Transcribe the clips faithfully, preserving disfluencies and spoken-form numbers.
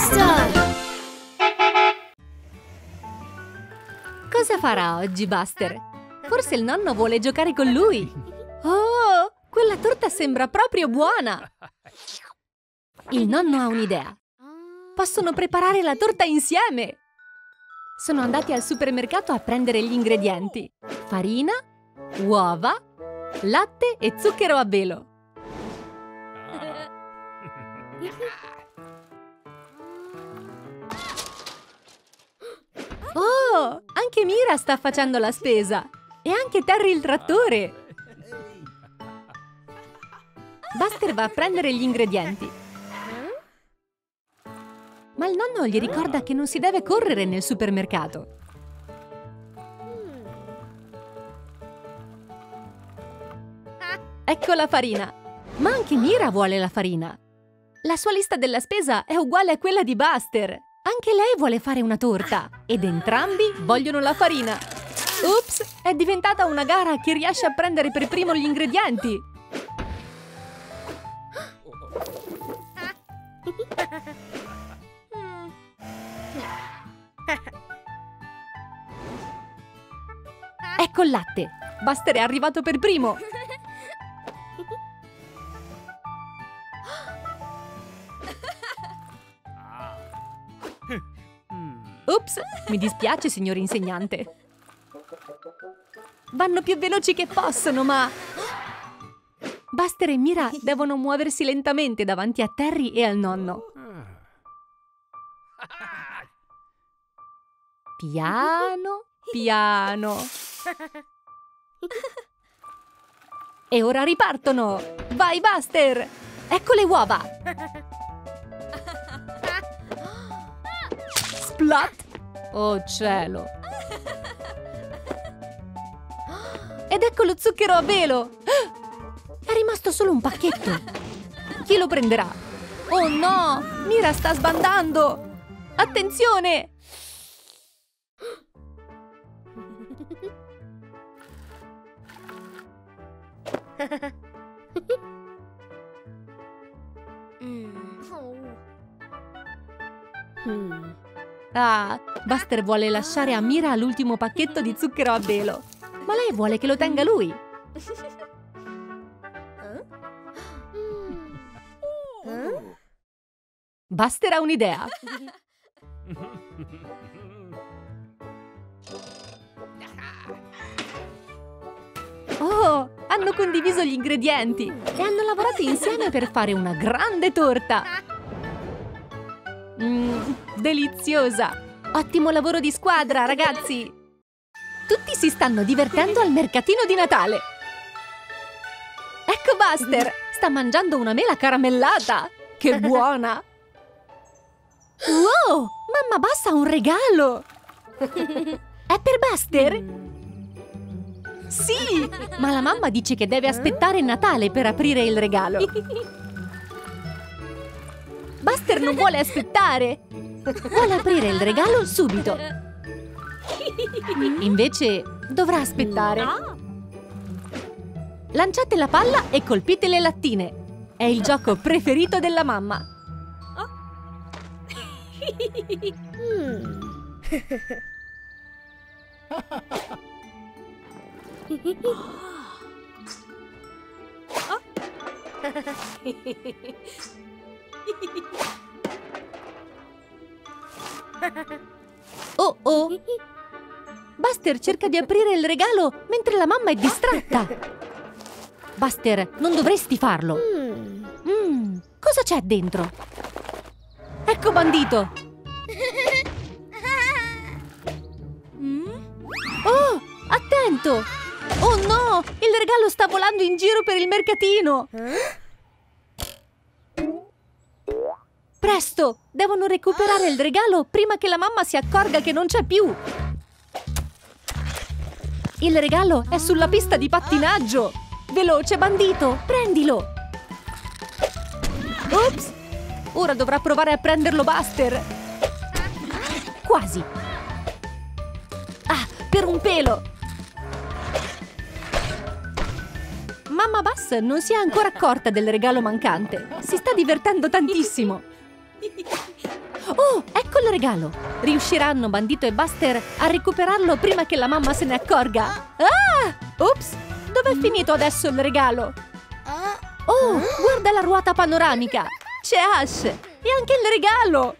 Buster! Cosa farà oggi Buster? Forse il nonno vuole giocare con lui. Oh, quella torta sembra proprio buona! Il nonno ha un'idea. Possono preparare la torta insieme! Sono andati al supermercato a prendere gli ingredienti: farina, uova, latte e zucchero a velo. Oh, anche Mira sta facendo la spesa! E anche Terry il trattore! Buster va a prendere gli ingredienti. Ma il nonno gli ricorda che non si deve correre nel supermercato. Ecco la farina. Ma anche Mira vuole la farina. La sua lista della spesa è uguale a quella di Buster. Anche lei vuole fare una torta. Ed entrambi vogliono la farina. Ups, è diventata una gara a chi riesce a prendere per primo gli ingredienti. Ecco il latte. Buster è arrivato per primo. Ups, mi dispiace, signor insegnante. Vanno più veloci che possono, ma... Buster e Mira devono muoversi lentamente davanti a Terry e al nonno. Piano, piano. E ora ripartono! Vai, Buster! Ecco le uova! Splat! Oh cielo! Ed ecco lo zucchero a velo! È rimasto solo un pacchetto! Chi lo prenderà? Oh no! Mira sta sbandando! Attenzione! Ah, Buster vuole lasciare a Mira l'ultimo pacchetto di zucchero a velo. Ma lei vuole che lo tenga lui. Buster ha un'idea. Oh, hanno condiviso gli ingredienti e hanno lavorato insieme per fare una grande torta. Mmm, deliziosa! Ottimo lavoro di squadra, ragazzi! Tutti si stanno divertendo al mercatino di Natale. Ecco Buster! Sta mangiando una mela caramellata! Che buona! Wow! Mamma Bassa ha un regalo! È per Buster? Sì! Ma la mamma dice che deve aspettare Natale per aprire il regalo. Buster non vuole aspettare! Vuole aprire il regalo subito. Invece dovrà aspettare. Lanciate la palla e colpite le lattine. È il gioco preferito della mamma. Oh oh! Buster cerca di aprire il regalo mentre la mamma è distratta. Buster, non dovresti farlo. Mm, cosa c'è dentro? Ecco bandito! Oh, attento! Oh no! Il regalo sta volando in giro per il mercatino! Presto! Devono recuperare il regalo prima che la mamma si accorga che non c'è più! Il regalo è sulla pista di pattinaggio! Veloce, bandito! Prendilo! Ops! Ora dovrà provare a prenderlo Buster! Quasi! Ah, per un pelo! Mamma Buzz non si è ancora accorta del regalo mancante. Si sta divertendo tantissimo. Oh, ecco il regalo! Riusciranno Bandito e Buster a recuperarlo prima che la mamma se ne accorga? Ah! Ops! Dov'è finito adesso il regalo? Oh, guarda la ruota panoramica! C'è Ash! E anche il regalo!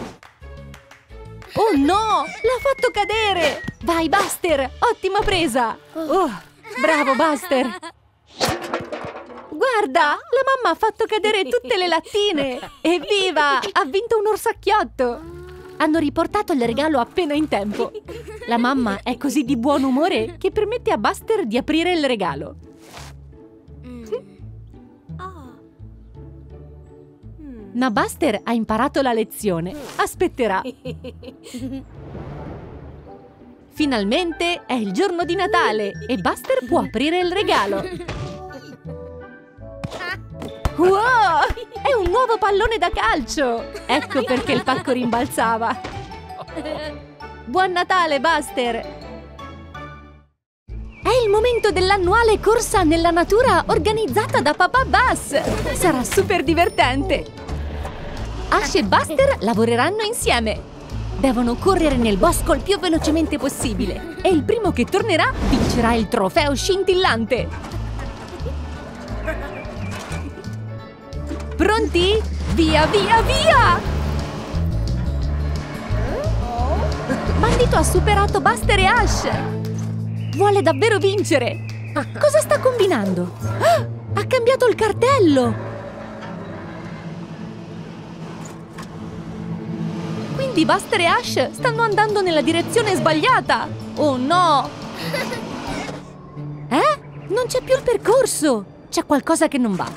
Oh no! L'ha fatto cadere! Vai, Buster! Ottima presa! Oh, bravo, Buster! Guarda! La mamma ha fatto cadere tutte le lattine! Evviva! Ha vinto un orsacchiotto! Hanno riportato il regalo appena in tempo. La mamma è così di buon umore che permette a Buster di aprire il regalo. Ma Buster ha imparato la lezione. Aspetterà. Finalmente è il giorno di Natale e Buster può aprire il regalo. Wow! È un nuovo pallone da calcio! Ecco perché il pacco rimbalzava. Buon Natale, Buster! È il momento dell'annuale corsa nella natura organizzata da Papà Buzz! Sarà super divertente! Ash e Buster lavoreranno insieme. Devono correre nel bosco il più velocemente possibile e il primo che tornerà vincerà il trofeo scintillante. Pronti? Via, via, via! Bandito ha superato Buster e Ash. Vuole davvero vincere. Cosa sta combinando? Ah, ha cambiato il cartello. Quindi Buster e Ash stanno andando nella direzione sbagliata! Oh no! Eh? Non c'è più il percorso! C'è qualcosa che non va.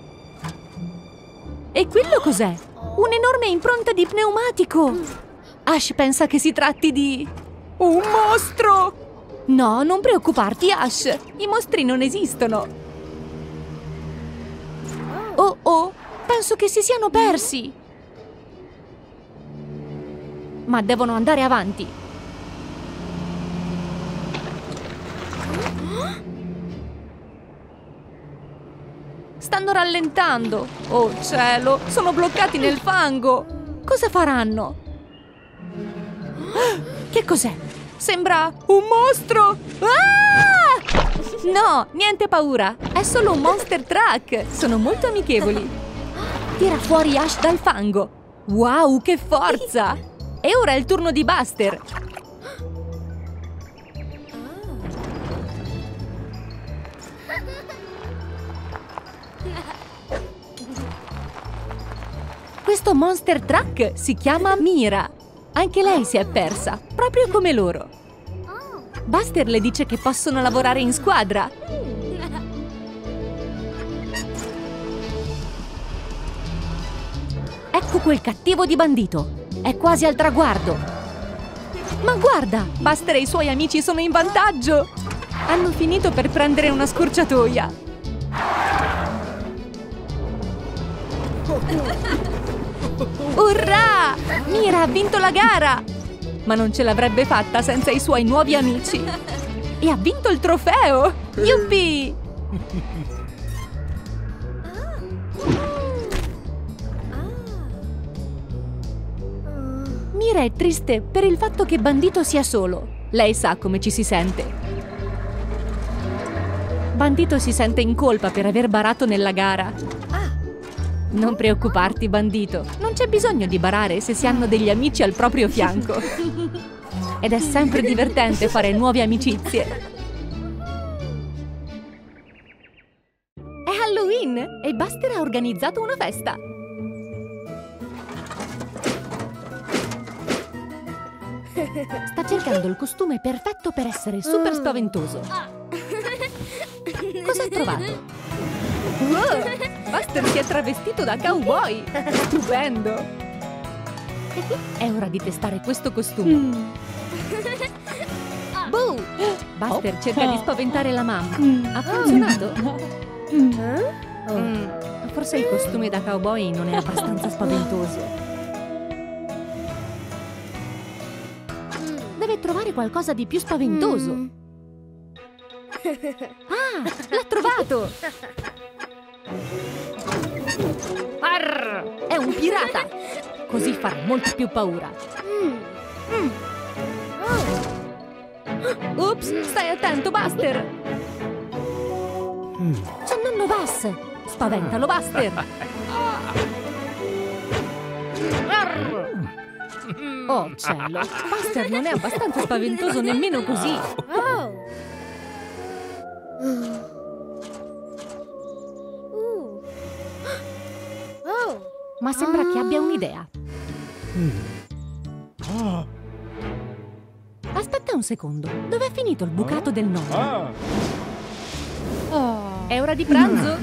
E quello cos'è? Un'enorme impronta di pneumatico! Ash pensa che si tratti di... un mostro! No, non preoccuparti, Ash! I mostri non esistono! Oh oh! Penso che si siano persi! Ma devono andare avanti. Stanno rallentando. Oh cielo, sono bloccati nel fango. Cosa faranno? Che cos'è? Sembra un mostro. Ah! No, niente paura. È solo un monster truck. Sono molto amichevoli. Tira fuori Ash dal fango. Wow, che forza! E ora è il turno di Buster. Questo monster truck si chiama Mira. Anche lei si è persa, proprio come loro. Buster le dice che possono lavorare in squadra. Ecco quel cattivo di Bandito. È quasi al traguardo. Ma guarda, Buster e i suoi amici sono in vantaggio. Hanno finito per prendere una scorciatoia. Urrà! Mira ha vinto la gara! Ma non ce l'avrebbe fatta senza i suoi nuovi amici. E ha vinto il trofeo! Yuppie! Mira è triste per il fatto che Bandito sia solo. Lei sa come ci si sente. Bandito si sente in colpa per aver barato nella gara. Non preoccuparti, Bandito. Non c'è bisogno di barare se si hanno degli amici al proprio fianco. Ed è sempre divertente fare nuove amicizie. È Halloween e Buster ha organizzato una festa. Sta cercando il costume perfetto per essere super spaventoso. Cosa ha trovato? Wow! Buster si è travestito da cowboy! Stupendo! È ora di testare questo costume. Mm. Boo! Buster cerca di spaventare la mamma. Ha funzionato? Mm. Forse il costume da cowboy non è abbastanza spaventoso. Deve trovare qualcosa di più spaventoso. Mm. Ah, l'ha trovato! Arr, è un pirata! Così farà molta più paura. Mm. Ops, stai attento, Buster! C'è nonno Buzz! Spaventalo, Buster! Oh, cielo! Buster non è abbastanza spaventoso nemmeno così! Ma sembra che abbia un'idea. Aspetta un secondo. Dov'è finito il bucato del nonno? È ora di pranzo?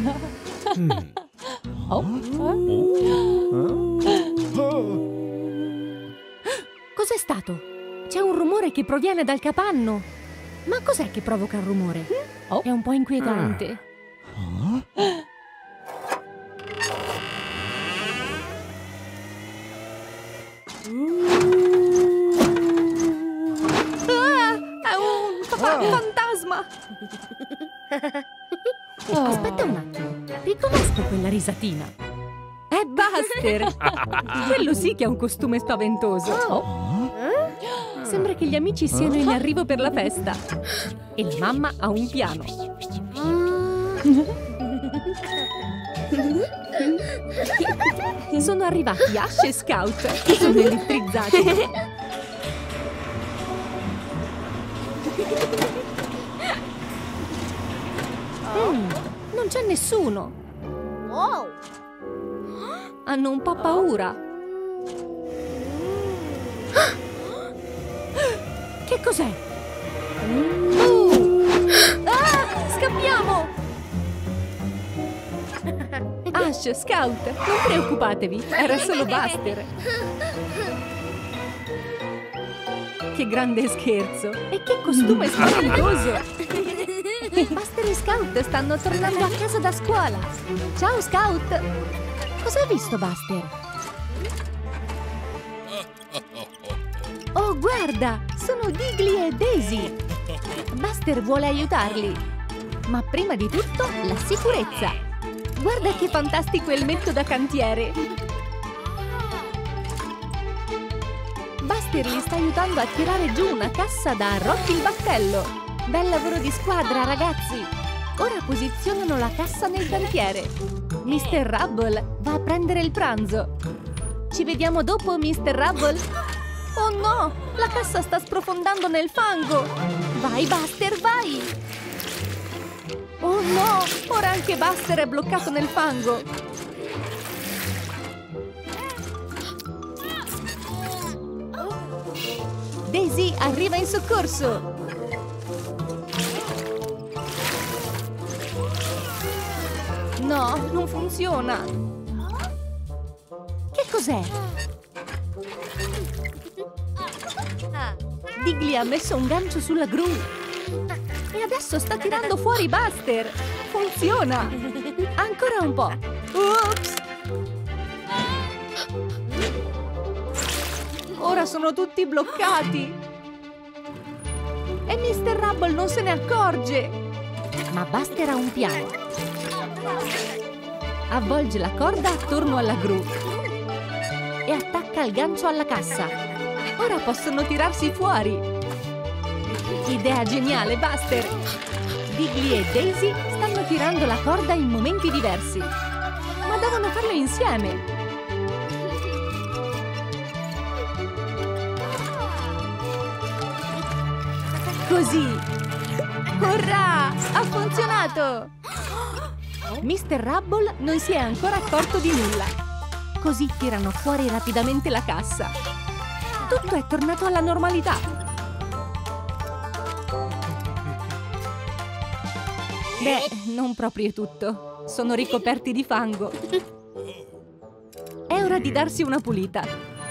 Cos'è stato? C'è un rumore che proviene dal capanno. Ma cos'è che provoca il rumore? È un po' inquietante. Fantasma! Oh. Aspetta un attimo, riconosco quella risatina. È Buster! Quello sì che ha un costume spaventoso. Oh. Sembra che gli amici siano in arrivo per la festa. E la mamma ha un piano. Sono arrivati Ash e Scout, che sono elettrizzati. Mm, non c'è nessuno. Hanno un po' paura. Che cos'è? Uh! Ah, scappiamo! Ash, Scout, non preoccupatevi, era solo Buster. Che grande scherzo! E che costume spaventoso! Buster e Scout stanno tornando a casa da scuola. Ciao, Scout! Cosa hai visto, Buster? Oh, guarda! Sono Diggly e Daisy! Buster vuole aiutarli. Ma prima di tutto, la sicurezza! Guarda che fantastico elmetto da cantiere! Buster li sta aiutando a tirare giù una cassa da Rocky il battello. Bel lavoro di squadra, ragazzi! Ora posizionano la cassa nel cantiere. mister Rubble va a prendere il pranzo. Ci vediamo dopo, mister Rubble. Oh no! La cassa sta sprofondando nel fango! Vai, Buster, vai! Oh no! Ora anche Buster è bloccato nel fango! Daisy arriva in soccorso! No, non funziona! Che cos'è? Diggly ha messo un gancio sulla gru e adesso sta tirando fuori Buster! Funziona! Ancora un po'! Ops! Ora sono tutti bloccati! E mister Rubble non se ne accorge! Ma Buster ha un piano! Avvolge la corda attorno alla gru e attacca il gancio alla cassa. Ora possono tirarsi fuori. Idea geniale, Buster! Diggly e Daisy stanno tirando la corda in momenti diversi, ma devono farlo insieme. Così! Urrà! Ha funzionato! mister Rubble non si è ancora accorto di nulla. Così tirano fuori rapidamente la cassa. Tutto è tornato alla normalità. Beh, non proprio tutto. Sono ricoperti di fango. È ora di darsi una pulita.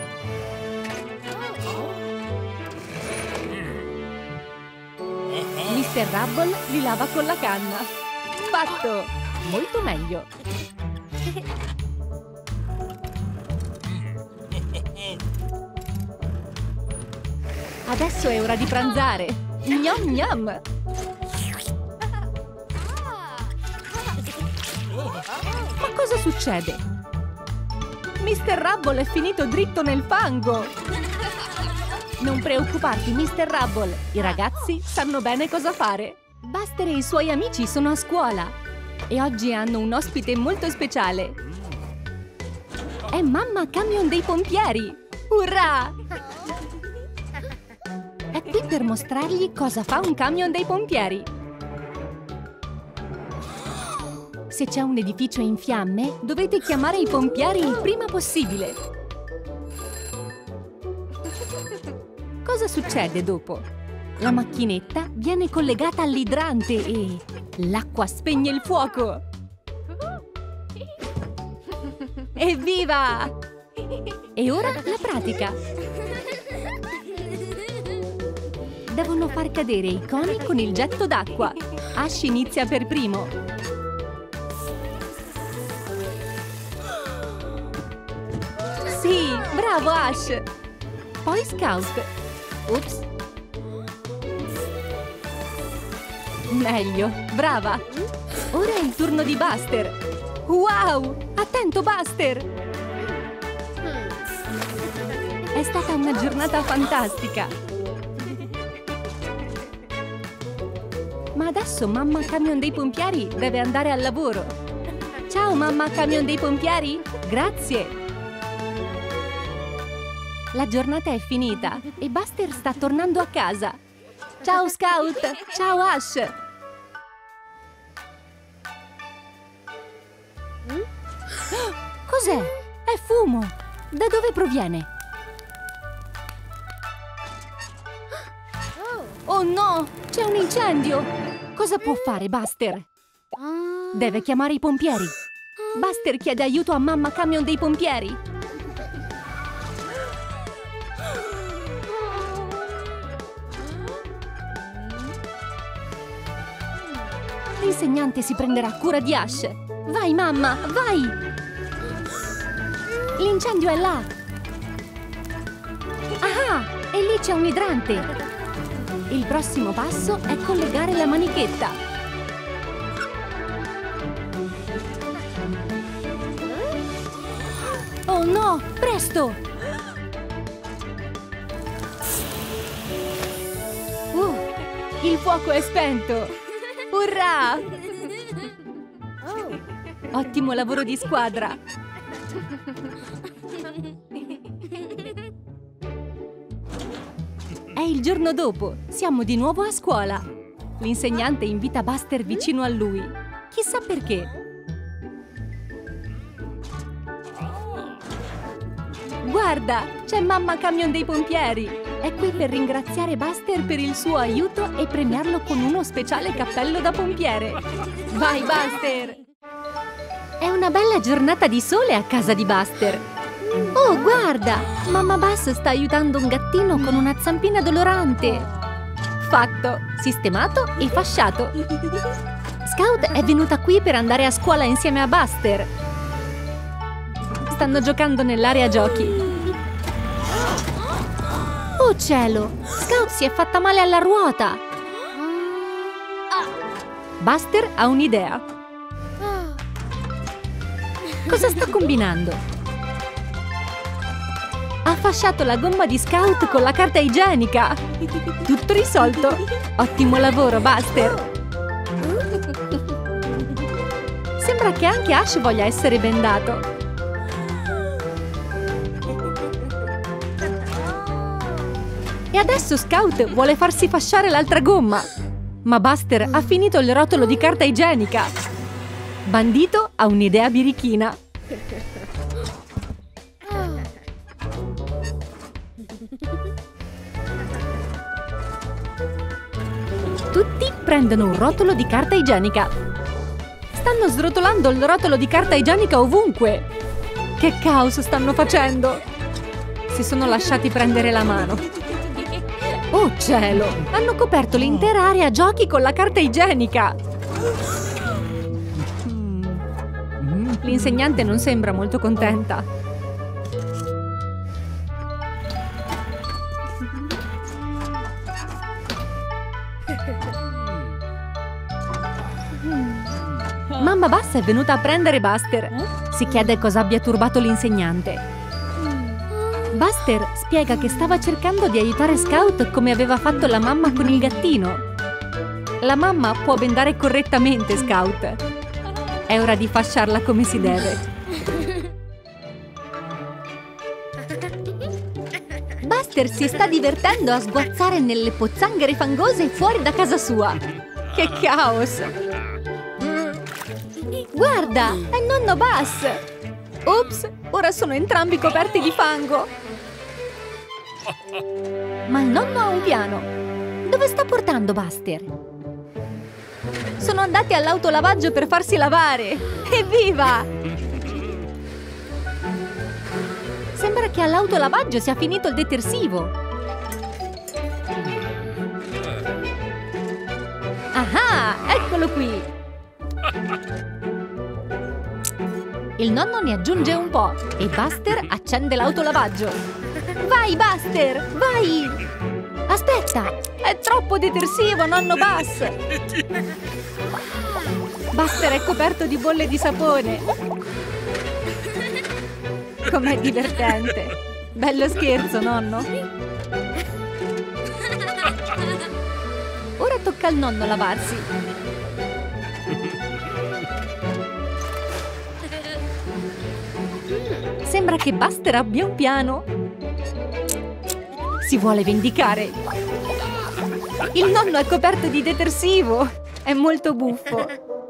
mister Rubble li lava con la canna. Fatto! Molto meglio. Adesso è ora di pranzare. Gnam gnam. Ma cosa succede? mister Rubble è finito dritto nel fango! Non preoccuparti, mister Rubble, i ragazzi sanno bene cosa fare. Buster e i suoi amici sono a scuola e oggi hanno un ospite molto speciale. È Mamma Camion dei pompieri! Urrà! È qui per mostrargli cosa fa un camion dei pompieri. Se c'è un edificio in fiamme, dovete chiamare i pompieri il prima possibile. Cosa succede dopo? La macchinetta viene collegata all'idrante e l'acqua spegne il fuoco. Evviva! E ora la pratica. Devono far cadere i coni con il getto d'acqua. Ash inizia per primo. Sì, bravo Ash! Poi Scout. Ops. Meglio, brava! Ora è il turno di Buster. Wow! Attento, Buster! È stata una giornata fantastica! Ma adesso Mamma Camion dei pompieri deve andare al lavoro. Ciao, Mamma Camion dei pompieri! Grazie! La giornata è finita e Buster sta tornando a casa. Ciao, Scout! Ciao, Ash! Cos'è? È fumo! Da dove proviene? Oh no! C'è un incendio! Cosa può fare Buster? Deve chiamare i pompieri. Buster chiede aiuto a Mamma Camion dei pompieri. L'insegnante si prenderà cura di Ash. Vai, mamma, vai! L'incendio è là! Ah, e lì c'è un idrante! Il prossimo passo è collegare la manichetta. Oh no, presto! Uh, il fuoco è spento! Urrà! Ottimo lavoro di squadra! È il giorno dopo, siamo di nuovo a scuola. L'insegnante invita Buster vicino a lui. Chissà perché. Guarda, c'è Mamma Camion dei pompieri! È qui per ringraziare Buster per il suo aiuto e premiarlo con uno speciale cappello da pompiere. Vai, Buster! È una bella giornata di sole a casa di Buster. Oh, guarda! Mamma Bus sta aiutando un gattino con una zampina dolorante. Fatto, sistemato e fasciato. Scout è venuta qui per andare a scuola insieme a Buster. Stanno giocando nell'area giochi. Oh cielo! Scout si è fatta male alla ruota! Buster ha un'idea. Cosa sta combinando? Ha fasciato la gomma di Scout con la carta igienica! Tutto risolto! Ottimo lavoro, Buster! Sembra che anche Ash voglia essere bendato. E adesso Scout vuole farsi fasciare l'altra gomma. Ma Buster ha finito il rotolo di carta igienica. Bandito ha un'idea birichina. Tutti prendono un rotolo di carta igienica. Stanno srotolando il rotolo di carta igienica ovunque. Che caos stanno facendo? Si sono lasciati prendere la mano. Oh cielo! Hanno coperto l'intera area giochi con la carta igienica! L'insegnante non sembra molto contenta. Mamma Bus è venuta a prendere Buster. Si chiede cosa abbia turbato l'insegnante. Buster spiega che stava cercando di aiutare Scout come aveva fatto la mamma con il gattino. La mamma può bendare correttamente Scout. È ora di fasciarla come si deve. Buster si sta divertendo a sguazzare nelle pozzanghere fangose fuori da casa sua. Che caos! Guarda, è nonno Bus! Ops, ora sono entrambi coperti di fango. Ma il nonno ha un piano. Dove sta portando Buster? Sono andati all'autolavaggio per farsi lavare. Evviva! Sembra che all'autolavaggio sia finito il detersivo. Ah, eccolo qui! Il nonno ne aggiunge un po' e Buster accende l'autolavaggio. Vai, Buster, vai! Aspetta, è troppo detersivo, nonno Bus! Buster è coperto di bolle di sapone. Com'è divertente! Bello scherzo, nonno! Ora tocca al nonno lavarsi. Sembra che Buster abbia un piano. Si vuole vendicare. Il nonno è coperto di detersivo. È molto buffo.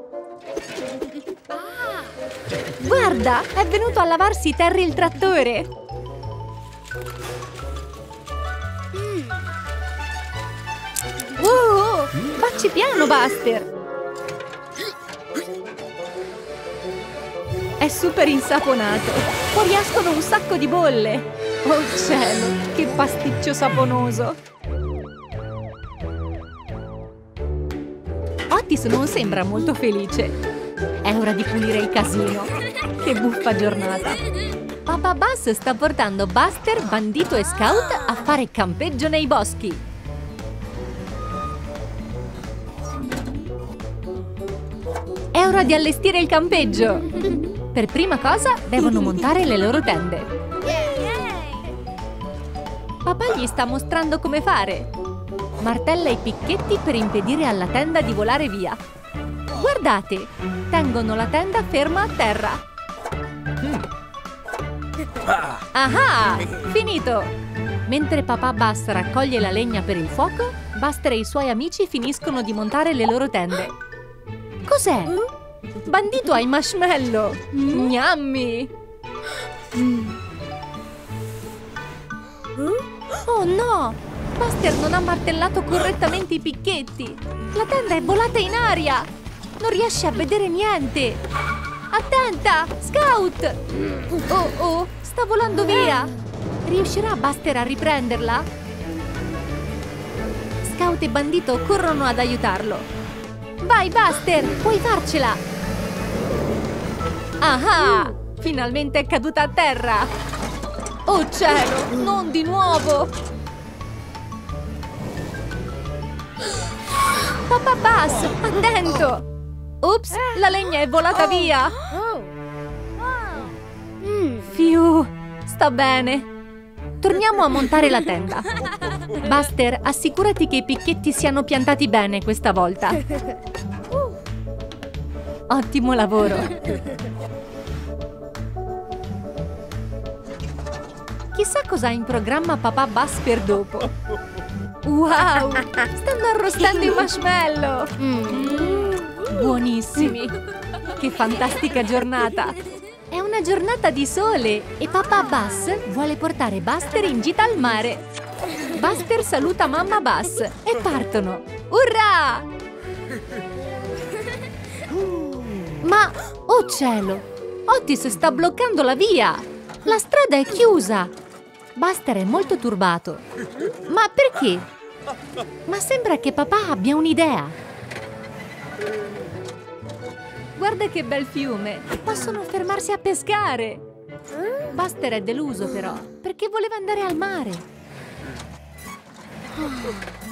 Guarda, è venuto a lavarsi Terry il trattore. Oh, facci piano, Buster. È super insaponato. Fuoriescono un sacco di bolle. Oh cielo, che pasticcio saponoso. Otis non sembra molto felice. È ora di pulire il casino. Che buffa giornata. Papà Bus sta portando Buster, Bandito e Scout a fare campeggio nei boschi. È ora di allestire il campeggio. Per prima cosa devono montare le loro tende. Papà gli sta mostrando come fare. Martella i picchetti per impedire alla tenda di volare via. Guardate, tengono la tenda ferma a terra. Ah, finito! Mentre papà Bus raccoglie la legna per il fuoco, Buster e i suoi amici finiscono di montare le loro tende. Cos'è? Bandito ai marshmallow! Gnammi! Oh no! Buster non ha martellato correttamente i picchetti! La tenda è volata in aria! Non riesce a vedere niente! Attenta! Scout! Oh oh! Sta volando via! Riuscirà Buster a riprenderla? Scout e Bandito corrono ad aiutarlo. Vai, Buster! Puoi farcela! Ah! Finalmente è caduta a terra! Oh cielo! Non di nuovo! Papà Bus! Attento! Ops! La legna è volata via! Fiu! Sta bene! Torniamo a montare la tenda. Buster, assicurati che i picchetti siano piantati bene questa volta. Ottimo lavoro! Chissà cosa ha in programma papà Bus per dopo. Wow! Stanno arrostando i marshmallow! Mm, buonissimi! Che fantastica giornata! È una giornata di sole e papà Bus vuole portare Buster in gita al mare. Buster saluta mamma Bus e partono. Urrà! Ma, oh cielo! Otis sta bloccando la via! La strada è chiusa! Buster è molto turbato. Ma perché? Ma sembra che papà abbia un'idea. Guarda che bel fiume! Possono fermarsi a pescare! Buster è deluso però, perché voleva andare al mare.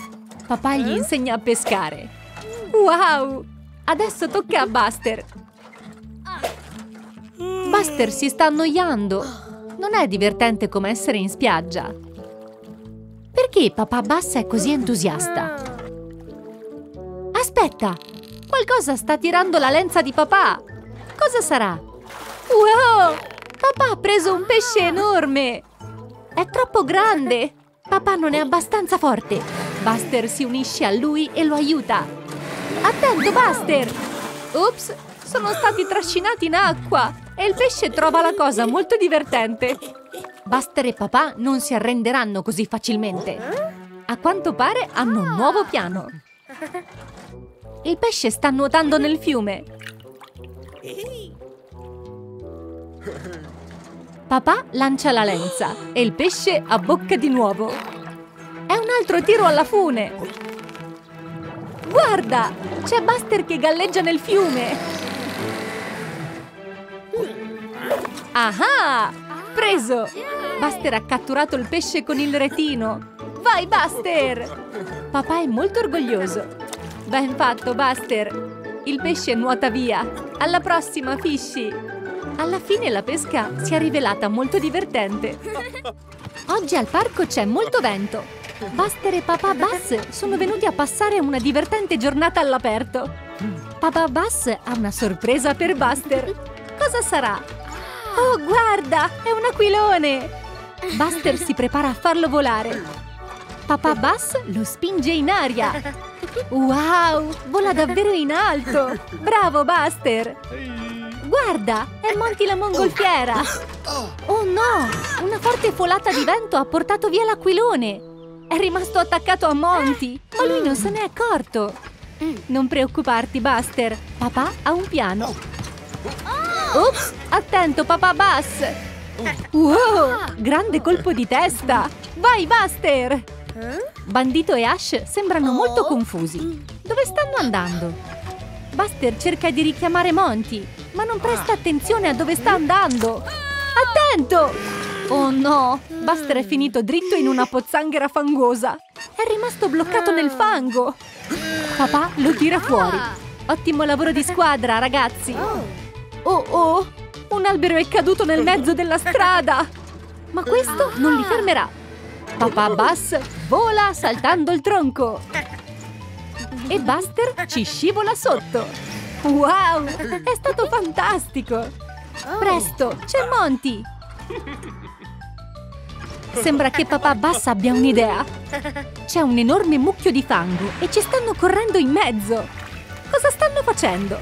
Papà gli insegna a pescare. Wow! Adesso tocca a Buster. Buster si sta annoiando. Non è divertente come essere in spiaggia. Perché papà Bus è così entusiasta? Aspetta! Qualcosa sta tirando la lenza di papà! Cosa sarà? Wow! Papà ha preso un pesce enorme! È troppo grande! Papà non è abbastanza forte! Buster si unisce a lui e lo aiuta! Attento, Buster! Ops! Sono stati trascinati in acqua! E il pesce trova la cosa molto divertente! Buster e papà non si arrenderanno così facilmente! A quanto pare hanno un nuovo piano! Il pesce sta nuotando nel fiume! Papà lancia la lenza e il pesce abbocca di nuovo. È un altro tiro alla fune. Guarda! C'è Buster che galleggia nel fiume. Ah! Preso! Buster ha catturato il pesce con il retino. Vai, Buster! Papà è molto orgoglioso. Ben fatto, Buster! Il pesce nuota via. Alla prossima, Fishy! Alla fine la pesca si è rivelata molto divertente. Oggi al parco c'è molto vento. Buster e papà Bus sono venuti a passare una divertente giornata all'aperto. Papà Bus ha una sorpresa per Buster. Cosa sarà? Oh, guarda! È un aquilone! Buster si prepara a farlo volare. Papà Bus lo spinge in aria. Wow! Vola davvero in alto! Bravo, Buster! Guarda, è Monty la mongolfiera! Oh no! Una forte folata di vento ha portato via l'aquilone! È rimasto attaccato a Monty, ma lui non se n'è accorto! Non preoccuparti, Buster! Papà ha un piano! Ops! Attento, papà Bus! Wow! Grande colpo di testa! Vai, Buster! Bandito e Ash sembrano molto confusi. Dove stanno andando? Buster cerca di richiamare Monty, ma non presta attenzione a dove sta andando. Attento! Oh no! Buster è finito dritto in una pozzanghera fangosa. È rimasto bloccato nel fango. Papà lo tira fuori. Ottimo lavoro di squadra, ragazzi. Oh oh! Un albero è caduto nel mezzo della strada. Ma questo non li fermerà. Papà Bus vola saltando il tronco. E Buster ci scivola sotto. Wow! È stato fantastico! Presto, c'è Monty! Sembra che papà Bus abbia un'idea. C'è un enorme mucchio di fango e ci stanno correndo in mezzo. Cosa stanno facendo?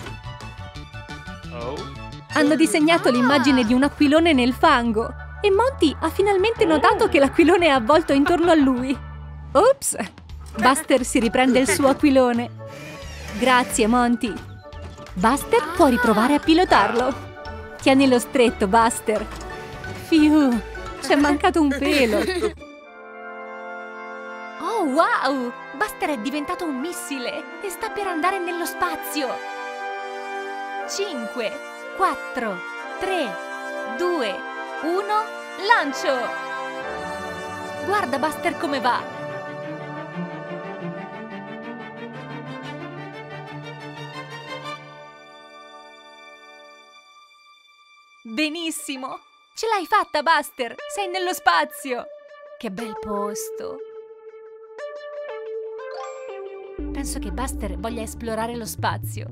Hanno disegnato l'immagine di un aquilone nel fango e Monty ha finalmente notato che l'aquilone è avvolto intorno a lui. Ops! Buster si riprende il suo aquilone. Grazie, Monty. Buster può riprovare a pilotarlo. Tienilo stretto, Buster. Fiu, c'è mancato un pelo. Oh, wow! Buster è diventato un missile e sta per andare nello spazio. cinque, quattro, tre, due, uno, lancio! Guarda Buster come va! Benissimo! Ce l'hai fatta, Buster! Sei nello spazio! Che bel posto! Penso che Buster voglia esplorare lo spazio.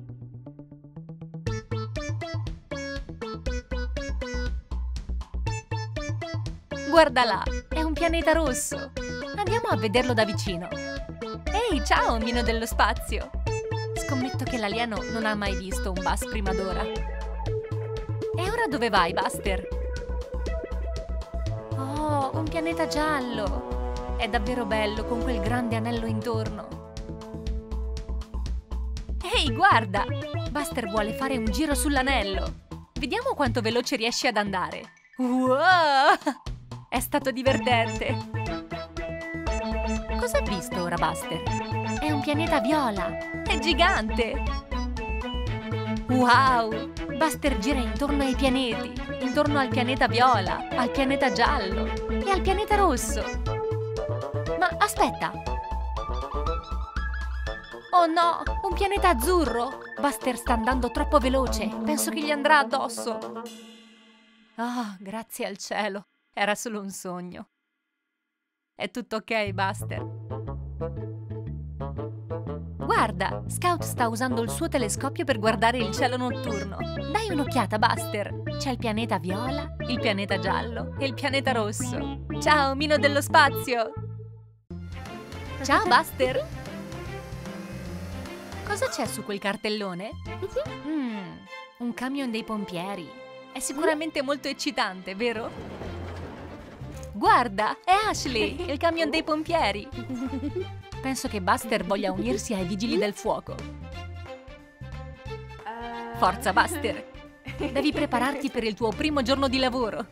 Guarda là! È un pianeta rosso! Andiamo a vederlo da vicino! Ehi, ciao, omino dello spazio! Scommetto che l'alieno non ha mai visto un bus prima d'ora. E ora dove vai, Buster? Oh, un pianeta giallo! È davvero bello con quel grande anello intorno. Ehi, guarda! Buster vuole fare un giro sull'anello. Vediamo quanto veloce riesce ad andare. Wow! È stato divertente. Cosa ha visto ora, Buster? È un pianeta viola. È gigante. Wow! Buster gira intorno ai pianeti, intorno al pianeta viola, al pianeta giallo e al pianeta rosso. Ma aspetta! Oh no, un pianeta azzurro! Buster sta andando troppo veloce. Penso che gli andrà addosso. Ah, grazie al cielo. Era solo un sogno. È tutto ok, Buster. Guarda, Scout sta usando il suo telescopio per guardare il cielo notturno. Dai un'occhiata, Buster. C'è il pianeta viola, il pianeta giallo e il pianeta rosso. Ciao, Mino dello spazio! Ciao, Buster! Cosa c'è su quel cartellone? Mm, un camion dei pompieri. È sicuramente molto eccitante, vero? Guarda, è Ashley, il camion dei pompieri. Penso che Buster voglia unirsi ai vigili del fuoco. Forza, Buster! Devi prepararti per il tuo primo giorno di lavoro.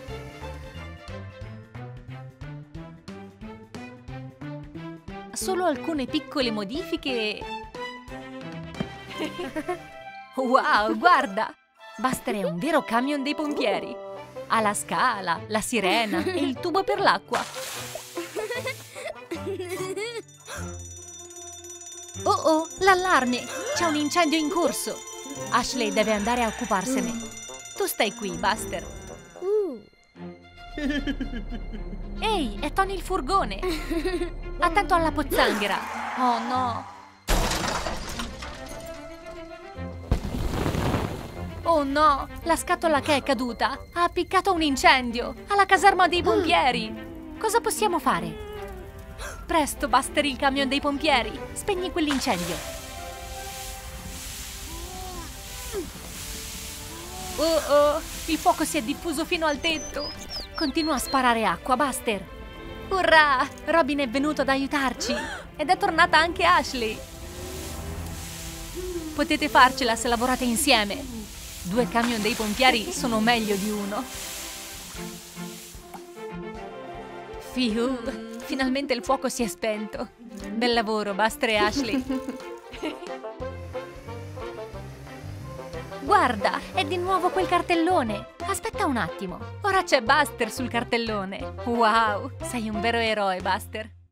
Solo alcune piccole modifiche. Wow, guarda! Buster è un vero camion dei pompieri. Ha la scala, la sirena e il tubo per l'acqua. Oh oh, l'allarme! C'è un incendio in corso! Ashley deve andare a occuparsene. Tu stai qui, Buster. Ehi, è Tony il furgone! Attento alla pozzanghera! Oh no! Oh no! La scatola che è caduta ha appiccato un incendio alla caserma dei pompieri! Cosa possiamo fare? Presto, Buster, il camion dei pompieri! Spegni quell'incendio! Oh oh! Il fuoco si è diffuso fino al tetto! Continua a sparare acqua, Buster! Urrà! Robin è venuto ad aiutarci! Ed è tornata anche Ashley! Potete farcela se lavorate insieme! Due camion dei pompieri sono meglio di uno! Fiu! Finalmente il fuoco si è spento! Bel lavoro, Buster e Ashley! Guarda, è di nuovo quel cartellone! Aspetta un attimo, ora c'è Buster sul cartellone! Wow, sei un vero eroe, Buster!